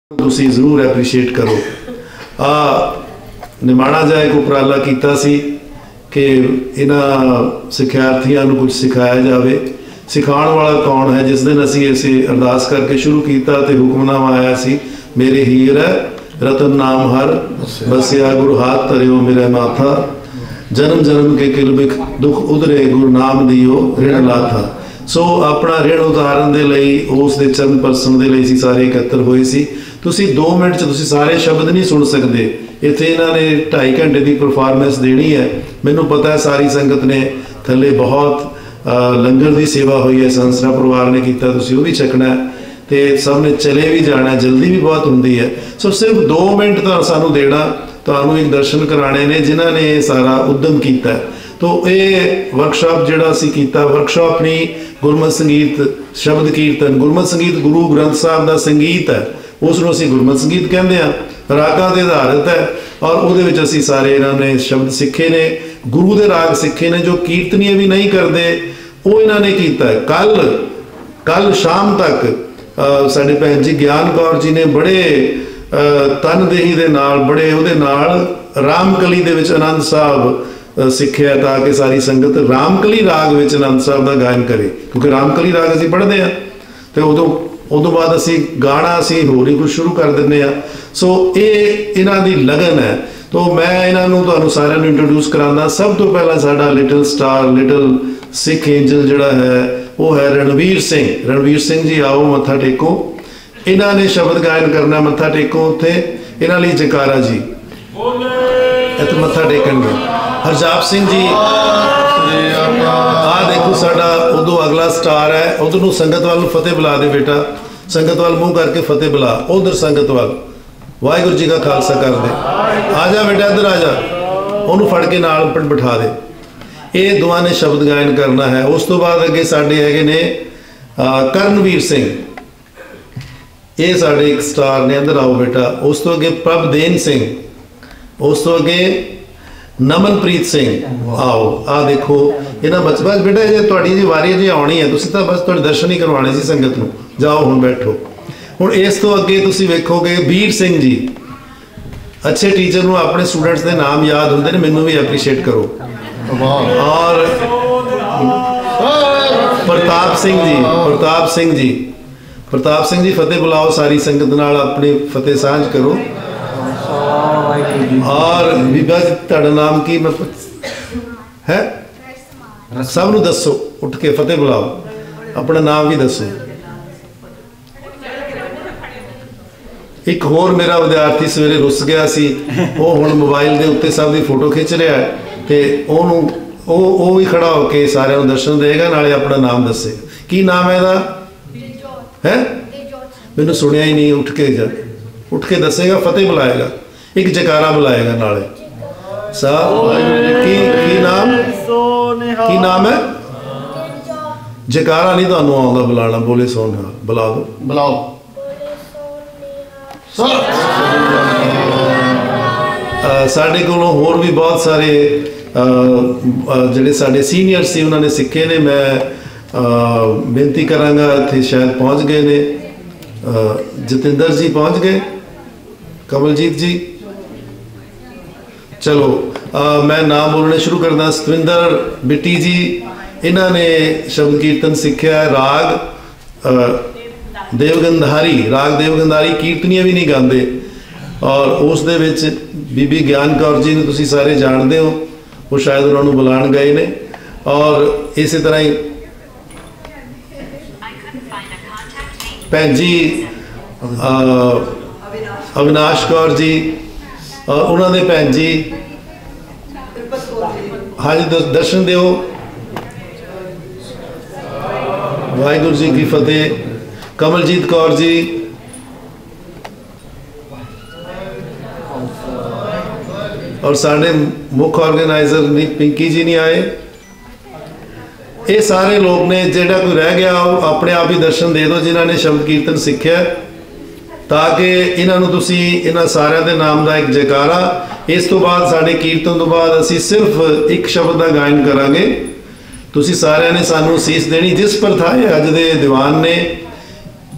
ਤੁਸੀਂ ਜ਼ਰੂਰ ਐਪਰੀਸ਼ੀਏਟ ਕਰੋ। ਨਿਮਾਣਾ ਜਿਹਾ ਇੱਕ ਉਪਰਾਲਾ ਕੀਤਾ ਸੀ ਕਿ ਇਹਨਾਂ ਸਿੱਖਿਆਰਥੀਆਂ ਨੂੰ ਕੁਝ ਸਿਖਾਇਆ ਜਾਵੇ। ਸਿਖਾਉਣ ਵਾਲਾ ਕੌਣ ਹੈ? ਜਿਸ ਦਿਨ ਅਸੀਂ ਅਰਦਾਸ ਕਰਕੇ ਸ਼ੁਰੂ ਕੀਤਾ ਤੇ ਹੁਕਮਨਾਮਾ ਆਇਆ ਸੀ, ਮੇਰੇ ਹੀਰ ਹੈ ਰਤਨ ਨਾਮ ਹਰ ਬਸਿਆ ਗੁਰੂ ਹਾथ ਧਰਿਓ ਮੇਰੇ ਮਾਥਾ, ਜਨਮ ਜਨਮ ਕੇ ਕਿਲ ਬਿਖ ਦੁੱਖ ਉਧਰੇ ਗੁਰੂ ਨਾਮ ਦਿਓ ਰਿਣ ਲਾਥਾ। ਸੋ ਆਪਣਾ ਰਿਣ ਉਤਾਰਨ ਦੇ ਲਈ, ਉਸ ਦੇ ਚਰਨ ਪਰਸਨ ਦੇ ਲਈ ਅਸੀਂ ਸਾਰੇ ਇਕੱਤਰ ਹੋਏ ਸੀ। ਤੁਸੀਂ 2 ਮਿੰਟ 'ਚ ਤੁਸੀਂ ਸਾਰੇ ਸ਼ਬਦ ਨਹੀਂ ਸੁਣ ਸਕਦੇ। ਇੱਥੇ ਇਹਨਾਂ ਨੇ 2.5 ਘੰਟੇ ਦੀ ਪਰਫਾਰਮੈਂਸ ਦੇਣੀ ਹੈ। ਮੈਨੂੰ ਪਤਾ ਹੈ ਸਾਰੀ ਸੰਗਤ ਨੇ ਥੱਲੇ ਬਹੁਤ ਲੰਗਰ ਦੀ ਸੇਵਾ ਹੋਈ ਹੈ, ਸੰਸਥਾ ਪਰਿਵਾਰ ਨੇ ਕੀਤਾ, ਤੁਸੀਂ ਉਹ ਵੀ ਛਕਣਾ ਤੇ ਸਭ ਨੇ ਚਲੇ ਵੀ ਜਾਣਾ, ਜਲਦੀ ਵੀ ਬਹੁਤ ਹੁੰਦੀ ਹੈ। ਸੋ ਸਿਰਫ 2 ਮਿੰਟ ਤਾਂ ਸਾਨੂੰ ਦੇਣਾ, ਤੁਹਾਨੂੰ ਇੱਕ ਦਰਸ਼ਨ ਕਰਾਣੇ ਨੇ ਜਿਨ੍ਹਾਂ ਨੇ ਇਹ ਸਾਰਾ ਉਦਮ ਕੀਤਾ। ਤੋ ਇਹ ਵਰਕਸ਼ਾਪ ਜਿਹੜਾ ਅਸੀਂ ਕੀਤਾ, ਵਰਕਸ਼ਾਪ ਨਹੀਂ, ਗੁਰਮਤਿ ਸੰਗੀਤ ਸ਼ਬਦ ਕੀਰਤਨ। ਗੁਰਮਤਿ ਸੰਗੀਤ ਗੁਰੂ ਗ੍ਰੰਥ ਸਾਹਿਬ ਦਾ ਸੰਗੀਤ ਹੈ, ਉਸ ਨੂੰ ਅਸੀਂ ਗੁਰਮਤਿ ਸੰਗੀਤ ਕਹਿੰਦੇ ਹਾਂ। ਰਾਗਾਂ ਦੇ ਆਧਾਰਿਤ ਹੈ ਔਰ ਉਹਦੇ ਵਿੱਚ ਅਸੀਂ ਸਾਰੇ ਇਹਨਾਂ ਨੇ ਸ਼ਬਦ ਸਿੱਖੇ ਨੇ, ਗੁਰੂ ਦੇ ਰਾਗ ਸਿੱਖੇ ਨੇ। ਜੋ ਕੀਰਤਨੀਏ ਵੀ ਨਹੀਂ ਕਰਦੇ ਉਹ ਇਹਨਾਂ ਨੇ ਕੀਤਾ ਹੈ। ਕੱਲ ਸ਼ਾਮ ਤੱਕ ਸਾਡੇ ਭੈਣ ਜੀ ਗਿਆਨ ਕੌਰ ਜੀ ਨੇ ਬੜੇ ਤਨਦੇਹੀ ਦੇ ਨਾਲ, ਬੜੇ ਉਹਦੇ ਨਾਲ ਰਾਮਕਲੀ ਦੇ ਵਿੱਚ ਆਨੰਦ ਸਾਹਿਬ ਸਿੱਖਿਆ ਤਾਂ ਕਿ ਸਾਰੀ ਸੰਗਤ ਰਾਮਕਲੀ ਰਾਗ ਵਿੱਚ ਆਨੰਦ ਸਾਹਿਬ ਦਾ ਗਾਇਨ ਕਰੇ, ਕਿਉਂਕਿ ਰਾਮਕਲੀ ਰਾਗ ਅਸੀਂ ਪੜ੍ਹਦੇ ਹਾਂ ਤੇ ਉਦੋਂ ਬਾਅਦ ਅਸੀਂ ਗਾਣਾ ਅਸੀਂ ਹੋਰ ਹੀ ਕੁਝ ਸ਼ੁਰੂ ਕਰ ਦਿੰਦੇ ਹਾਂ। ਸੋ ਇਹ ਇਹਨਾਂ ਦੀ ਲਗਨ ਹੈ। ਤੋ ਮੈਂ ਇਹਨਾਂ ਨੂੰ ਤੁਹਾਨੂੰ ਸਾਰਿਆਂ ਨੂੰ ਇੰਟਰੋਡਿਊਸ ਕਰਾਉਂਦਾ। ਸਭ ਤੋਂ ਪਹਿਲਾਂ ਸਾਡਾ little star, little Sikh angel ਜਿਹੜਾ ਹੈ ਉਹ ਹੈ ਰਣਵੀਰ ਸਿੰਘ। ਰਣਵੀਰ ਸਿੰਘ ਜੀ ਆਓ, ਮੱਥਾ ਟੇਕੋ। ਇਹਨਾਂ ਨੇ ਸ਼ਬਦ ਗਾਇਨ ਕਰਨਾ, ਮੱਥਾ ਟੇਕੋ। ਉੱਥੇ ਇਹਨਾਂ ਲਈ ਜਕਾਰਾ ਜੀ ਇੱਥੇ ਮੱਥਾ ਟੇਕਣਗੇ। ਹਰਜਾਪ ਸਿੰਘ ਜੀ ਆਹ ਦੇਖੋ ਸਾਡਾ ਉਦੋਂ ਅਗਲਾ ਸਟਾਰ ਹੈ। ਉਧਰ ਨੂੰ ਸੰਗਤ ਵੱਲ ਨੂੰ ਫਤਿਹ ਬੁਲਾ ਦੇ ਬੇਟਾ, ਸੰਗਤ ਵੱਲ ਮੂੰਹ ਕਰਕੇ ਫਤਿਹ ਬੁਲਾ, ਉਧਰ ਸੰਗਤ ਵੱਲ। ਵਾਹਿਗੁਰੂ ਜੀ ਕਾ ਖਾਲਸਾ ਕਰ ਦੇ। ਆ ਜਾ ਬੇਟਾ ਇੱਧਰ ਆ ਜਾ, ਉਹਨੂੰ ਫੜ ਕੇ ਨਾਲ ਬਿਠਾ ਦੇ। ਇਹ ਦੋਵਾਂ ਨੇ ਸ਼ਬਦ ਗਾਇਨ ਕਰਨਾ ਹੈ। ਉਸ ਤੋਂ ਬਾਅਦ ਅੱਗੇ ਸਾਡੇ ਹੈਗੇ ਨੇ ਕਰਨਵੀਰ ਸਿੰਘ, ਇਹ ਸਾਡੇ ਇੱਕ ਸਟਾਰ ਨੇ, ਅੰਦਰ ਆਓ ਬੇਟਾ। ਉਸ ਤੋਂ ਅੱਗੇ ਪ੍ਰਭਦੇਨ ਸਿੰਘ, ਉਸ ਤੋਂ ਅੱਗੇ ਨਮਨਪ੍ਰੀਤ ਸਿੰਘ। ਆਓ, ਆ ਦੇਖੋ ਇਹਨਾਂ ਬਸ ਬੇਟਾ ਜੇ ਤੁਹਾਡੀ ਜੀ ਵਾਰੀ ਜੀ ਆਉਣੀ ਹੈ, ਤੁਸੀਂ ਤਾਂ ਬਸ ਤੁਹਾਡੇ ਦਰਸ਼ਨ ਹੀ ਕਰਵਾਉਣੇ ਸੀ ਸੰਗਤ ਨੂੰ। ਜਾਓ ਹੁਣ ਬੈਠੋ। ਹੁਣ ਇਸ ਤੋਂ ਅੱਗੇ ਤੁਸੀਂ ਵੇਖੋਗੇ ਵੀਰ ਸਿੰਘ ਜੀ। ਅੱਛੇ ਟੀਚਰ ਨੂੰ ਆਪਣੇ ਸਟੂਡੈਂਟਸ ਦੇ ਨਾਮ ਯਾਦ ਹੁੰਦੇ ਨੇ, ਮੈਨੂੰ ਵੀ ਐਪਰੀਸ਼ੀਏਟ ਕਰੋ। ਔਰ ਪ੍ਰਤਾਪ ਸਿੰਘ ਜੀ, ਪ੍ਰਤਾਪ ਸਿੰਘ ਜੀ, ਪ੍ਰਤਾਪ ਸਿੰਘ ਜੀ ਫਤਿਹ ਬੁਲਾਓ, ਸਾਰੀ ਸੰਗਤ ਨਾਲ ਆਪਣੀ ਫਤਿਹ ਸਾਂਝ ਕਰੋ। ਔਰ ਬੀਬਾ ਜੀ ਤੁਹਾਡਾ ਨਾਮ ਕੀ ਹੈ? ਸਭ ਨੂੰ ਦੱਸੋ, ਉੱਠ ਕੇ ਫਤਿਹ ਬੁਲਾਓ, ਆਪਣਾ ਨਾਮ ਵੀ ਦੱਸੋ। ਇੱਕ ਹੋਰ ਮੇਰਾ ਵਿਦਿਆਰਥੀ ਸਵੇਰੇ ਰੁੱਸ ਗਿਆ ਸੀ, ਉਹ ਹੁਣ ਮੋਬਾਈਲ ਦੇ ਉੱਤੇ ਸਭ ਦੀ ਫੋਟੋ ਖਿੱਚ ਰਿਹਾ ਤੇ ਉਹਨੂੰ ਉਹ ਵੀ ਖੜਾ ਹੋ ਕੇ ਸਾਰਿਆਂ ਨੂੰ ਦਰਸ਼ਨ ਦੇਗਾ, ਨਾਲੇ ਆਪਣਾ ਨਾਮ ਦੱਸੇ। ਕੀ ਨਾਮ ਹੈ ਇਹਦਾ? ਹੈ ਮੈਨੂੰ ਸੁਣਿਆ ਹੀ ਨਹੀਂ। ਉੱਠ ਕੇ ਦੱਸੇਗਾ, ਫਤਿਹ ਬੁਲਾਏਗਾ, ਇੱਕ ਜਕਾਰਾ ਬੁਲਾਏਗਾ ਨਾਲੇ। ਕੀ ਨਾਮ ਹੈ? ਜਕਾਰਾ ਨਹੀਂ ਤੁਹਾਨੂੰ ਆਉਂਦਾ ਬੁਲਾਣਾ, ਬੋਲੇ ਸੋਨਿਹਾਲ ਬੁਲਾ ਦੋ, ਬੁਲਾਓ। ਸਾਡੇ ਕੋਲੋਂ ਹੋਰ ਵੀ ਬਹੁਤ ਸਾਰੇ ਜਿਹੜੇ ਸਾਡੇ ਸੀਨੀਅਰ ਸੀ ਉਹਨਾਂ ਨੇ ਸਿੱਖੇ ਨੇ। ਮੈਂ ਬੇਨਤੀ ਕਰਾਂਗਾ, ਇੱਥੇ ਸ਼ਾਇਦ ਪਹੁੰਚ ਗਏ ਨੇ। ਜਤਿੰਦਰ ਜੀ ਪਹੁੰਚ ਗਏ, ਕਮਲਜੀਤ ਜੀ। ਚਲੋ ਮੈਂ ਨਾਮ ਬੋਲਣੇ ਸ਼ੁਰੂ ਕਰਦਾ। ਸਤਵਿੰਦਰ ਬਿੱਟੀ ਜੀ, ਇਹਨਾਂ ਨੇ ਸ਼ਬਦ ਕੀਰਤਨ ਸਿੱਖਿਆ। ਰਾਗ ਦੇਵਗੰਧਾਰੀ, ਰਾਗ ਦੇਵਗੰਧਾਰੀ, ਕੀਰਤਨੀਆਂ ਵੀ ਨਹੀਂ ਗਾਉਂਦੇ। ਔਰ ਉਸ ਦੇ ਵਿੱਚ ਬੀਬੀ ਗਿਆਨ ਕੌਰ ਜੀ ਨੂੰ ਤੁਸੀਂ ਸਾਰੇ ਜਾਣਦੇ ਹੋ, ਉਹ ਸ਼ਾਇਦ ਉਹਨਾਂ ਨੂੰ ਬੁਲਾਉਣ ਗਏ ਨੇ। ਔਰ ਇਸੇ ਤਰ੍ਹਾਂ ਹੀ ਭੈਣ ਜੀ ਅਵਿਨਾਸ਼ ਕੌਰ ਜੀ, ਔਰ ਉਹਨਾਂ ਦੇ ਭੈਣ ਜੀ ਹਾਂਜੀ ਦਰਸ਼ਨ ਦਿਓ। ਵਾਹਿਗੁਰੂ ਜੀ ਕੀ ਫਤਿਹ। ਕਮਲਜੀਤ ਕੌਰ ਜੀ, ਔਰ ਸਾਡੇ ਮੁੱਖ ਆਰਗੇਨਾਈਜ਼ਰ ਨਹੀਂ ਪਿੰਕੀ ਜੀ ਨਹੀਂ ਆਏ। ਇਹ ਸਾਰੇ ਲੋਕ ਨੇ। ਜਿਹੜਾ ਕੋਈ ਰਹਿ ਗਿਆ ਉਹ ਆਪਣੇ ਆਪ ਹੀ ਦਰਸ਼ਨ ਦੇ ਦਿਓ ਜਿਨ੍ਹਾਂ ਨੇ ਸ਼ਬਦ ਕੀਰਤਨ ਸਿੱਖਿਆ, ਤਾਂ ਕਿ ਇਹਨਾਂ ਨੂੰ ਤੁਸੀਂ ਇਹਨਾਂ ਸਾਰਿਆਂ ਦੇ ਨਾਮ ਦਾ ਇੱਕ ਜੈਕਾਰਾ। ਇਸ ਤੋਂ ਬਾਅਦ ਸਾਡੇ ਕੀਰਤਨ ਤੋਂ ਬਾਅਦ ਅਸੀਂ ਸਿਰਫ ਇੱਕ ਸ਼ਬਦ ਦਾ ਗਾਇਨ ਕਰਾਂਗੇ। ਤੁਸੀਂ ਸਾਰਿਆਂ ਨੇ ਸਾਨੂੰ ਅਸੀਸ ਦੇਣੀ। ਜਿਸ ਪ੍ਰਥਾ ਅੱਜ ਦੇ ਦੀਵਾਨ ਨੇ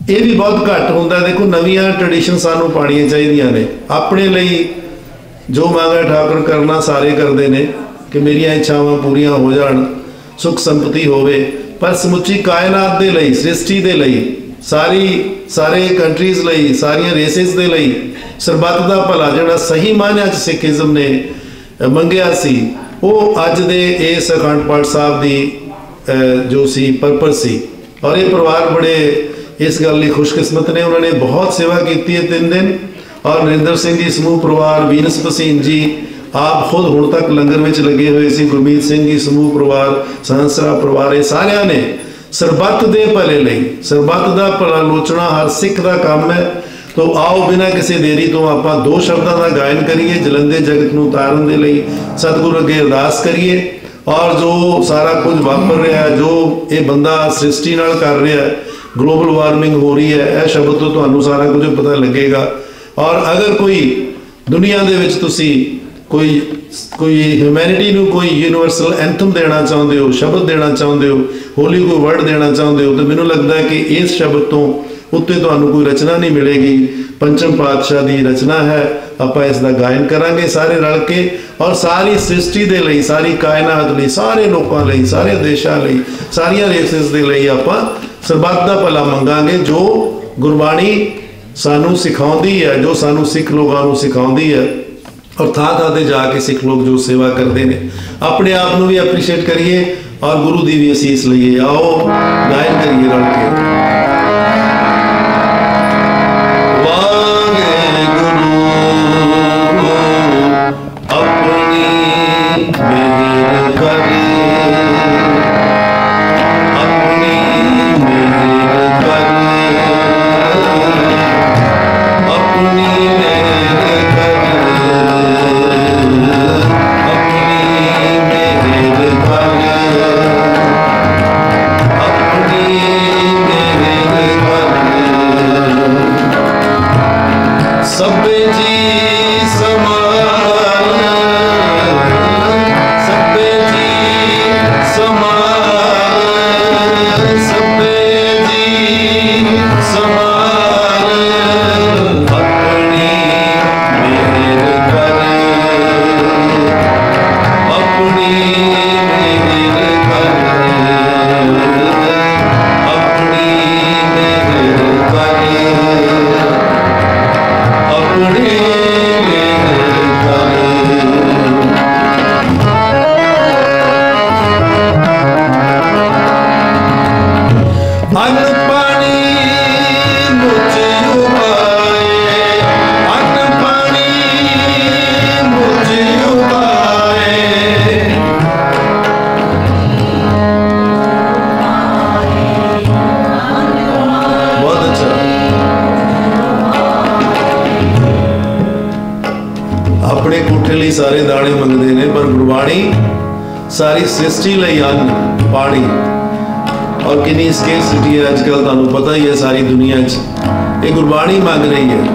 ਇਹ ਵੀ ਬਹੁਤ ਘੱਟ ਹੁੰਦਾ। ਦੇਖੋ ਨਵੀਆਂ ਟ੍ਰੈਡੀਸ਼ਨ ਸਾਨੂੰ ਪਾਣੀਆਂ ਚਾਹੀਦੀਆਂ ਨੇ। ਆਪਣੇ ਲਈ ਜੋ ਮੰਗੇ ਠਾਕੁਰ ਕਰਨਾ ਸਾਰੇ ਕਰਦੇ ਨੇ ਕਿ ਮੇਰੀਆਂ ਇੱਛਾਵਾਂ ਪੂਰੀਆਂ ਹੋ ਜਾਣ, ਸੁਖ ਸੰਪਤੀ ਹੋਵੇ, ਪਰ ਸਮੁੱਚੀ ਕਾਇਨਾਤ ਦੇ ਲਈ, ਸ੍ਰਿਸ਼ਟੀ ਦੇ ਲਈ, ਸਾਰੇ ਕੰਟਰੀਜ਼ ਲਈ, ਸਾਰੀਆਂ ਰੇਸਿਸ ਦੇ ਲਈ ਸਰਬੱਤ ਦਾ ਭਲਾ ਜਿਹੜਾ ਸਹੀ ਮਾਇਨਿਆਂ 'ਚ ਸਿੱਖੀਜ਼ਮ ਨੇ ਮੰਗਿਆ ਸੀ, ਉਹ ਅੱਜ ਦੇ ਇਸ ਅਖੰਡ ਪਾਠ ਸਾਹਿਬ ਦੀ ਜੋ ਸੀ ਪਰਪਸ ਸੀ। ਔਰ ਇਹ ਪਰਿਵਾਰ ਬੜੇ ਇਸ ਗੱਲ ਲਈ ਖੁਸ਼ਕਿਸਮਤ ਨੇ, ਉਹਨਾਂ ਨੇ ਬਹੁਤ ਸੇਵਾ ਕੀਤੀ ਹੈ 3 ਦਿਨ। ਔਰ ਨਰਿੰਦਰ ਸਿੰਘ ਜੀ ਸਮੂਹ ਪਰਿਵਾਰ, ਵੀਨਸ ਭਸੀਨ ਜੀ ਆਪ ਖੁਦ ਹੁਣ ਤੱਕ ਲੰਗਰ ਵਿੱਚ ਲੱਗੇ ਹੋਏ ਸੀ, ਗੁਰਮੀਤ ਸਿੰਘ ਜੀ ਸਮੂਹ ਪਰਿਵਾਰ, ਸਹੰਸਰਾ ਪਰਿਵਾਰ, ਇਹ ਸਾਰਿਆਂ ਨੇ ਸਰਬੱਤ ਦੇ ਭਲੇ ਲਈ, ਸਰਬੱਤ ਦਾ ਭਲਾ ਲੋਚਣਾ ਹਰ ਸਿੱਖ ਦਾ ਕੰਮ ਹੈ। ਤੋ ਆਓ ਬਿਨਾਂ ਕਿਸੇ ਦੇਰੀ ਤੋਂ ਆਪਾਂ 2 ਸ਼ਬਦਾਂ ਦਾ ਗਾਇਨ ਕਰੀਏ, ਜਲੰਦੇ ਜਗਤ ਨੂੰ ਤਾਰਨ ਦੇ ਲਈ ਸਤਿਗੁਰੂ ਅੱਗੇ ਅਰਦਾਸ ਕਰੀਏ। ਔਰ ਜੋ ਸਾਰਾ ਕੁਝ ਵਾਪਰ ਰਿਹਾ, ਜੋ ਇਹ ਬੰਦਾ ਸ੍ਰਿਸ਼ਟੀ ਨਾਲ ਕਰ ਰਿਹਾ, ਗਲੋਬਲ ਵਾਰਮਿੰਗ ਹੋ ਰਹੀ ਹੈ, ਇਹ ਸ਼ਬਦ ਤੋਂ ਤੁਹਾਨੂੰ ਸਾਰਾ ਕੁਝ ਪਤਾ ਲੱਗੇਗਾ। ਔਰ ਅਗਰ ਕੋਈ ਦੁਨੀਆ ਦੇ ਵਿੱਚ ਤੁਸੀਂ ਕੋਈ ਹਿਊਮੈਨਿਟੀ ਨੂੰ ਕੋਈ ਯੂਨੀਵਰਸਲ ਐਂਥਮ ਦੇਣਾ ਚਾਹੁੰਦੇ ਹੋ, ਸ਼ਬਦ ਦੇਣਾ ਚਾਹੁੰਦੇ ਹੋ, ਹੋਲੀ ਕੋਈ ਵਰਡ ਦੇਣਾ ਚਾਹੁੰਦੇ ਹੋ, ਤਾਂ ਮੈਨੂੰ ਲੱਗਦਾ ਹੈ ਕਿ ਇਸ ਸ਼ਬਦ ਤੋਂ ਉੱਤੇ ਤੁਹਾਨੂੰ ਕੋਈ ਰਚਨਾ ਨਹੀਂ ਮਿਲੇਗੀ। ਪੰਚਮ ਪਾਤਸ਼ਾਹ ਦੀ ਰਚਨਾ ਹੈ। ਆਪਾਂ ਇਸ ਦਾ ਗਾਇਨ ਕਰਾਂਗੇ ਸਾਰੇ ਰਲ ਕੇ, ਔਰ ਸਾਰੀ ਸ੍ਰਿਸ਼ਟੀ ਦੇ ਲਈ, ਸਾਰੀ ਕਾਇਨਾਤ ਲਈ, ਸਾਰੇ ਲੋਕਾਂ ਲਈ, ਸਾਰੇ ਦੇਸ਼ਾਂ ਲਈ, ਸਾਰੀਆਂ ਰੇਸਿਸ ਦੇ ਲਈ ਆਪਾਂ ਸਰਬੱਤ ਦਾ ਭਲਾ ਮੰਗਾਂਗੇ। ਜੋ ਗੁਰਬਾਣੀ ਸਾਨੂੰ ਸਿਖਾਉਂਦੀ ਹੈ, ਜੋ ਸਾਨੂੰ ਸਿੱਖ ਲੋਕਾਂ ਨੂੰ ਸਿਖਾਉਂਦੀ ਹੈ, ਔਰ ਥਾਂ ਥਾਂ ਤੇ ਜਾ ਕੇ ਸਿੱਖ ਲੋਕ ਜੋ ਸੇਵਾ ਕਰਦੇ ਨੇ, ਆਪਣੇ ਆਪ ਨੂੰ ਵੀ ਐਪਰੀਸ਼ੀਏਟ ਕਰੀਏ ਔਰ ਗੁਰੂ ਦੀ ਵੀ ਅਸੀਸ ਲਈਏ। ਆਓ ਗਾਇਨ ਕਰੀਏ ਰਲ ਕੇ। ਸਾਰੇ ਦਾਣੇ ਮੰਗਦੇ ਨੇ, ਪਰ ਗੁਰਬਾਣੀ ਸਾਰੀ ਸ੍ਰਿਸ਼ਟੀ ਲਈ ਅੰਨ ਪਾਣੀ। ਔਰ ਕਿੰਨੀ ਸਕੇਰਸਿਟੀ ਹੈ ਅੱਜ ਕੱਲ੍ਹ, ਤੁਹਾਨੂੰ ਪਤਾ ਹੀ ਹੈ ਸਾਰੀ ਦੁਨੀਆ 'ਚ ਇਹ ਗੁਰਬਾਣੀ ਮੰਗ ਰਹੀ ਹੈ।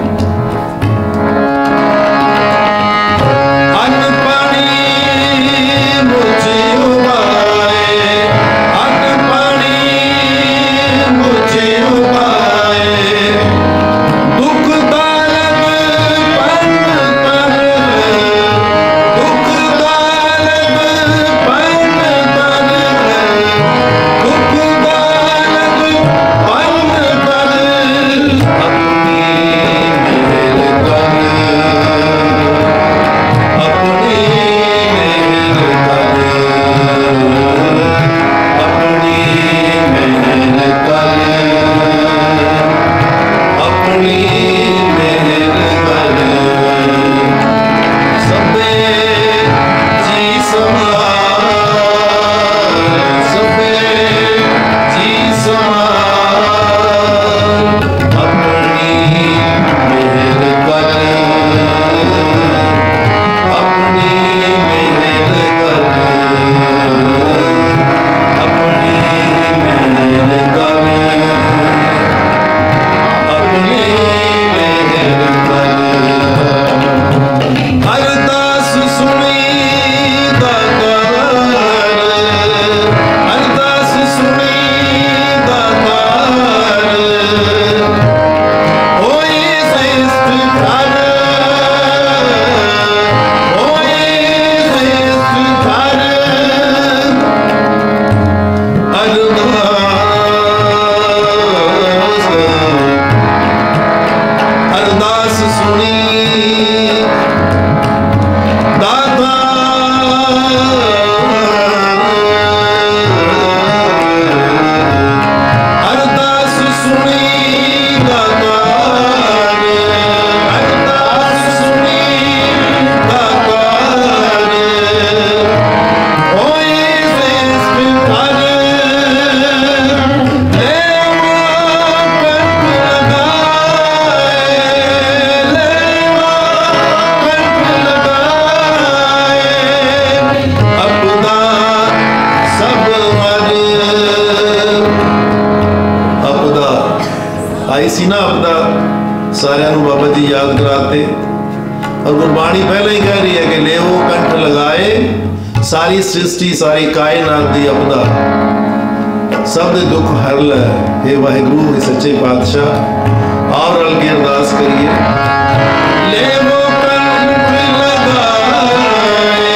बाबा जी याद कराते। और गुरबाणी पहले ही कह रही है कि ले वो कंठ लगाए सारी सृष्टि सारी कायनात दी अपदा सब दे दुख हर लै। हे वाहिगुरू हे सच्चे पातशाह और रल के अरदास करिए। ले वो कंठ लगाए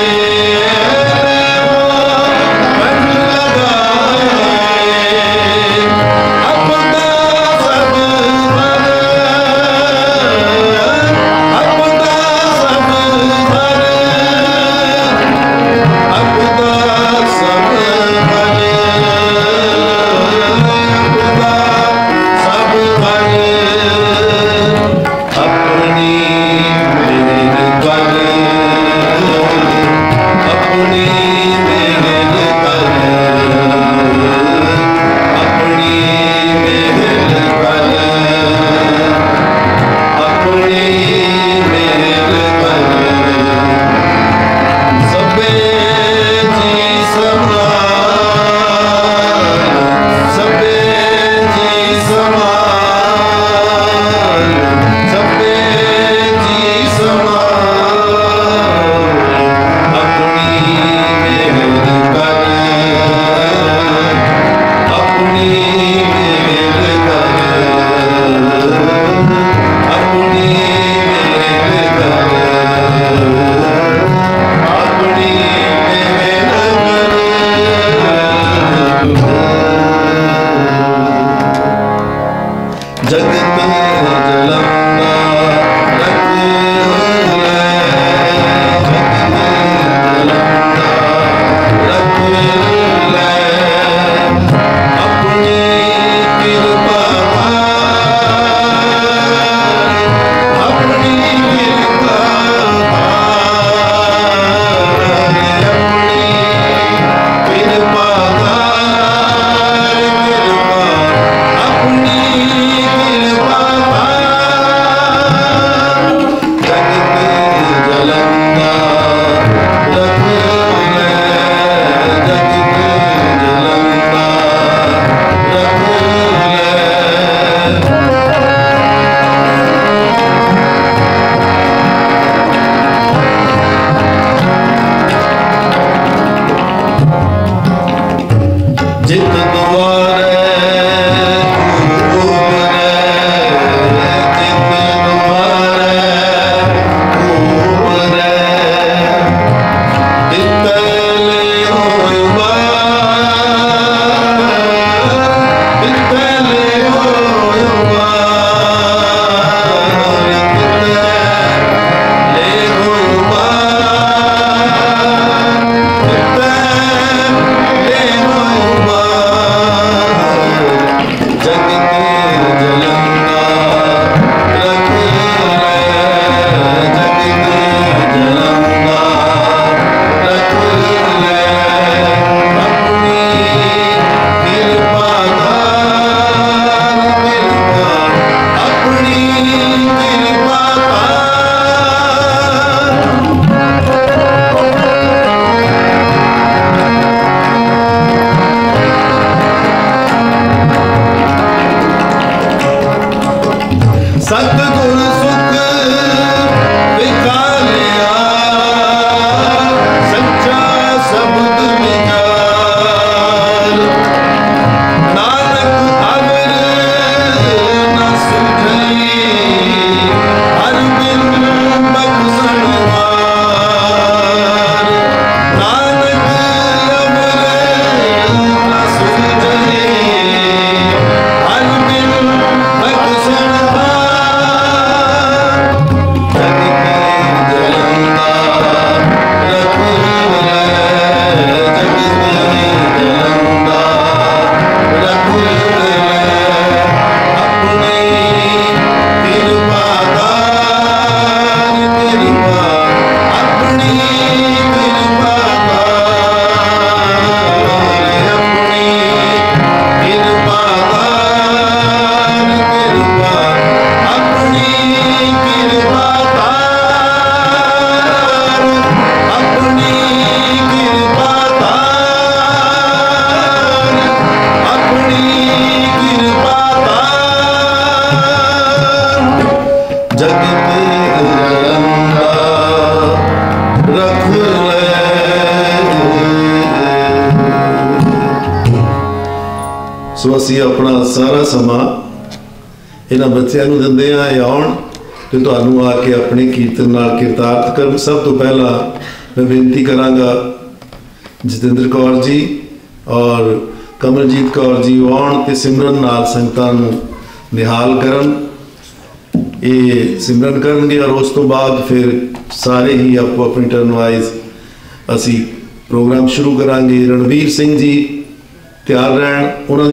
ਸੋ ਅਸੀਂ ਆਪਣਾ ਸਾਰਾ ਸਮਾਂ ਇਹਨਾਂ ਬੱਚਿਆਂ ਨੂੰ ਦਿੰਦੇ ਹਾਂ, ਇਹ ਆਉਣ ਤੇ ਤੁਹਾਨੂੰ ਆ ਕੇ ਆਪਣੇ ਕੀਰਤਨ ਨਾਲ ਕਿਰਤਾਰਥ ਕਰਨ। ਸਭ ਤੋਂ ਪਹਿਲਾਂ ਮੈਂ ਬੇਨਤੀ ਕਰਾਂਗਾ ਜਤਿੰਦਰ ਕੌਰ ਜੀ ਔਰ ਕਮਲਜੀਤ ਕੌਰ ਜੀ ਆਉਣ ਤੇ ਸਿਮਰਨ ਨਾਲ ਸੰਗਤਾਂ ਨੂੰ ਨਿਹਾਲ ਕਰਨ। ਇਹ ਸਿਮਰਨ ਕਰਨਗੇ ਔਰ ਉਸ ਤੋਂ ਬਾਅਦ ਫਿਰ ਸਾਰੇ ਹੀ ਆਪੋ ਆਪਣੀ ਟਰਨ ਵਾਈਜ਼ ਅਸੀਂ ਪ੍ਰੋਗਰਾਮ ਸ਼ੁਰੂ ਕਰਾਂਗੇ। ਰਣਵੀਰ ਸਿੰਘ ਜੀ ਤਿਆਰ ਰਹਿਣ, ਉਹਨਾਂ